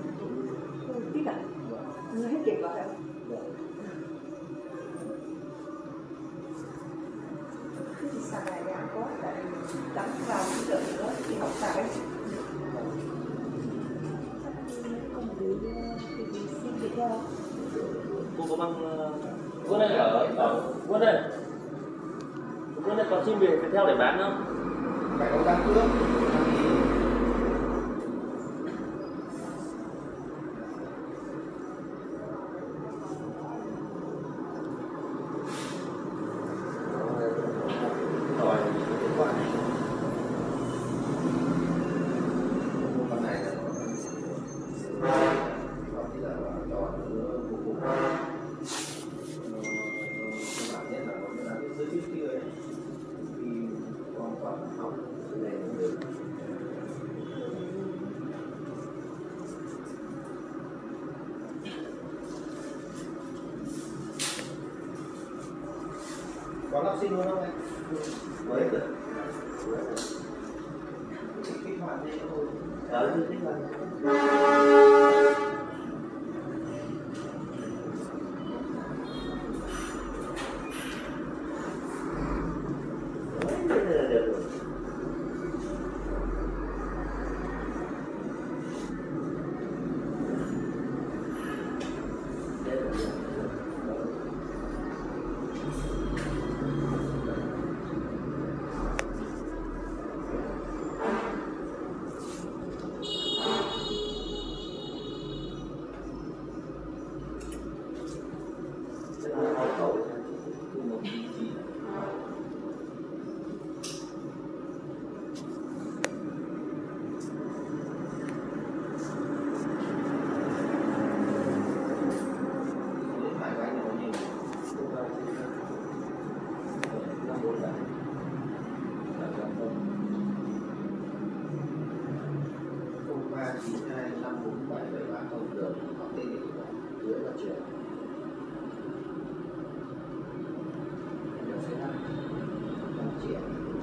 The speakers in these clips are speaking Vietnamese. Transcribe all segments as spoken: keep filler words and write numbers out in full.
Tiếp ạ? Vâng. Hết kiểm vào đâu? Vâng. Thế thì sau này đã có tại đóng vào cái lượng nữa thì học tại không bị bị xin việc đâu. Cô có mang Quân đây ở ở Quân đây. Quân đây còn sim về theo để bán không? Phải có đăng cước. Có học sinh luôn không anh? Mới được. Kích hoạt đi thôi. Ờ, kích hoạt. chín hai năm bốn bảy bảy ba không đường có tên địa chỉ dưới là trường. năm triệu.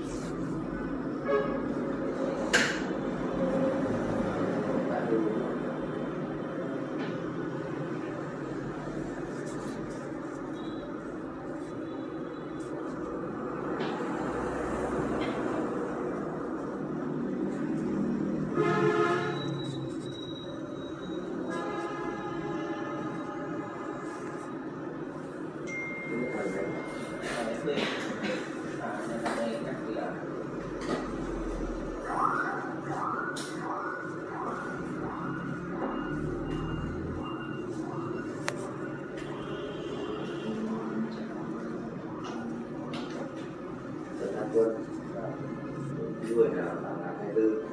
Quân người nào là hai mươi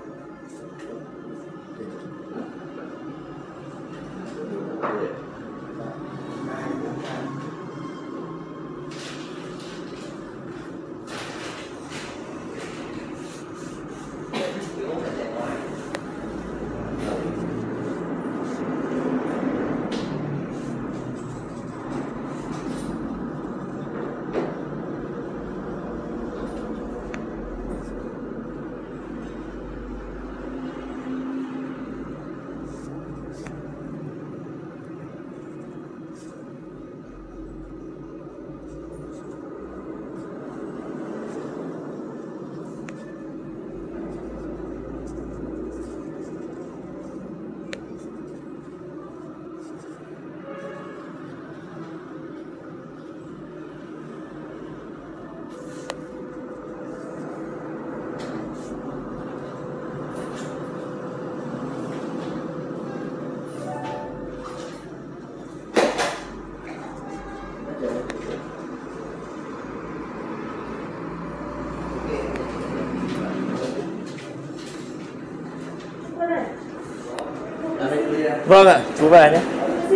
Vâng ạ, chú về nhé.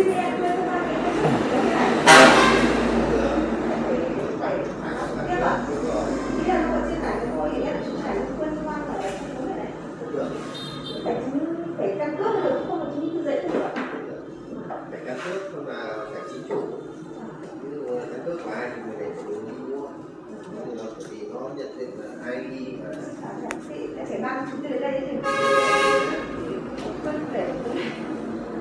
Phải căn cước được, không có chứng cứ giấy được. Phải căn cước không là phải chính chủ. Ví dụ căn cước của ai thì người này phải đúng đi mua. Thì nó nhận định là i đê và phải mang chứng từ đây thì phân để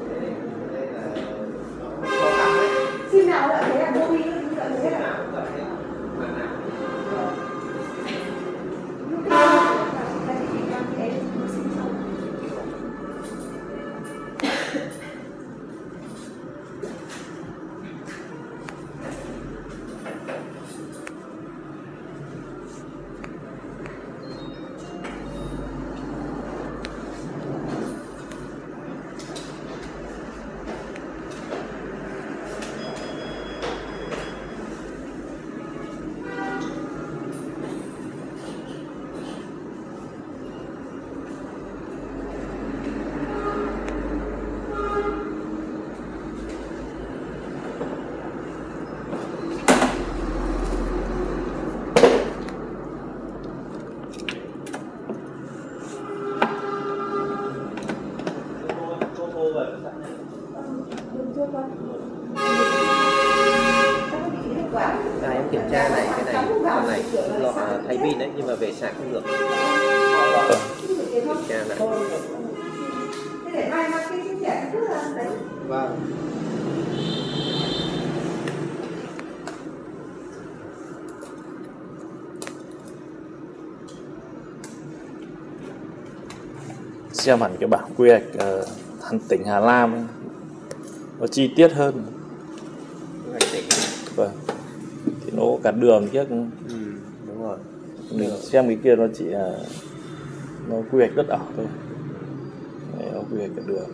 À, em kiểm tra này, cái này, con này lọ thay pin đấy, nhưng mà về sạc không được. Kiểm tra lại. Thế để mai mai cái cái thẻ cứ là đấy. Vâng. Xem hẳn cái bảng quy hoạch uh, thành tỉnh Hà Nam ấy. Nó chi tiết hơn. Vâng. Thì nó có cả đường chứ. Ừ, đúng rồi. Mình xem cái kia nó chỉ là nó quy hoạch đất ở thôi. Đấy, nó quy hoạch cả đường.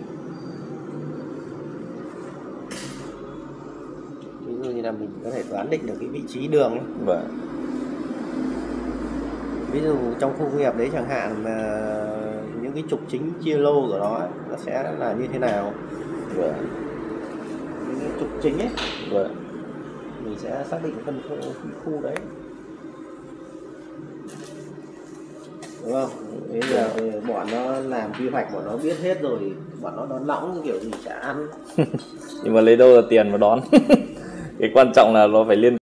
Ví dụ như là mình có thể đoán định được cái vị trí đường ấy. Vâng. Ví dụ trong khu công nghiệp đấy chẳng hạn mà những cái trục chính chia lô của nó ấy, nó sẽ là như thế nào. Vâng. Những cái trục chính ấy. Vâng. Mình sẽ xác định phân khu, khu đấy, đúng không? Bây giờ bọn nó làm quy hoạch, bọn nó biết hết rồi, bọn nó đón lõng kiểu gì chả ăn. Nhưng mà lấy đâu ra tiền mà đón. Cái quan trọng là nó phải liên